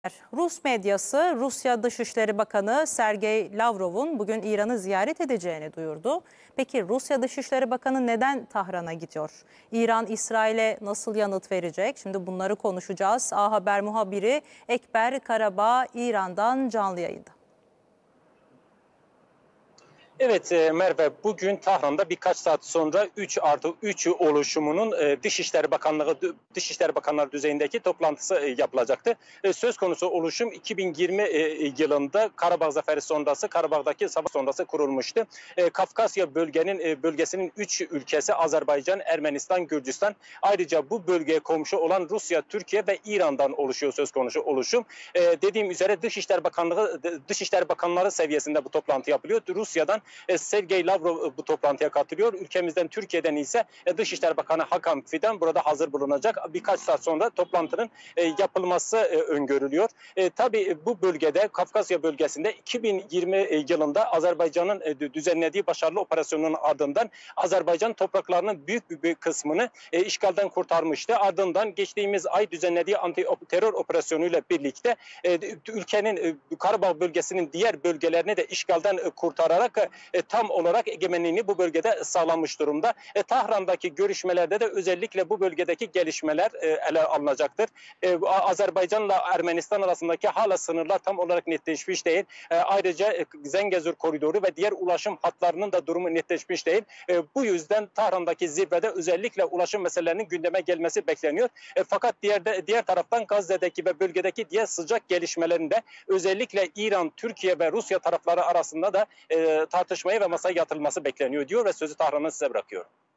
Rus medyası Rusya Dışişleri Bakanı Sergey Lavrov'un bugün İran'ı ziyaret edeceğini duyurdu. Peki Rusya Dışişleri Bakanı neden Tahran'a gidiyor? İran İsrail'e nasıl yanıt verecek? Şimdi bunları konuşacağız. A Haber muhabiri Ekber Karabağ İran'dan canlı yayında. Evet Merve, bugün Tahran'da birkaç saat sonra 3+3 oluşumunun Dışişleri Bakanları düzeyindeki toplantısı yapılacaktı. Söz konusu oluşum 2020 yılında Karabağ Zaferi sonrası, Karabağ'daki savaş sonrası kurulmuştu. Kafkasya bölgesinin 3 ülkesi Azerbaycan, Ermenistan, Gürcistan, ayrıca bu bölgeye komşu olan Rusya, Türkiye ve İran'dan oluşuyor söz konusu oluşum. Dediğim üzere Dışişleri Bakanları seviyesinde bu toplantı yapılıyor. Rusya'dan Sergey Lavrov bu toplantıya katılıyor. Ülkemizden, Türkiye'den ise Dışişleri Bakanı Hakan Fidan burada hazır bulunacak. Birkaç saat sonra toplantının yapılması öngörülüyor. Tabii bu bölgede, Kafkasya bölgesinde 2020 yılında Azerbaycan'ın düzenlediği başarılı operasyonun ardından Azerbaycan topraklarının büyük bir kısmını işgalden kurtarmıştı. Ardından geçtiğimiz ay düzenlediği anti terör operasyonuyla birlikte ülkenin Karabağ bölgesinin diğer bölgelerini de işgalden kurtararak tam olarak egemenliğini bu bölgede sağlamış durumda. Tahran'daki görüşmelerde de özellikle bu bölgedeki gelişmeler ele alınacaktır. Azerbaycan'la Ermenistan arasındaki hala sınırlar tam olarak netleşmiş değil. Ayrıca Zengezur koridoru ve diğer ulaşım hatlarının da durumu netleşmiş değil. Bu yüzden Tahran'daki zirvede özellikle ulaşım meselelerinin gündeme gelmesi bekleniyor. Fakat diğer taraftan Gazze'deki ve bölgedeki diğer sıcak gelişmelerinde özellikle İran, Türkiye ve Rusya tarafları arasında da tartışmaya ve masaya yatırılması bekleniyor diyor ve sözü Tahran'a size bırakıyorum.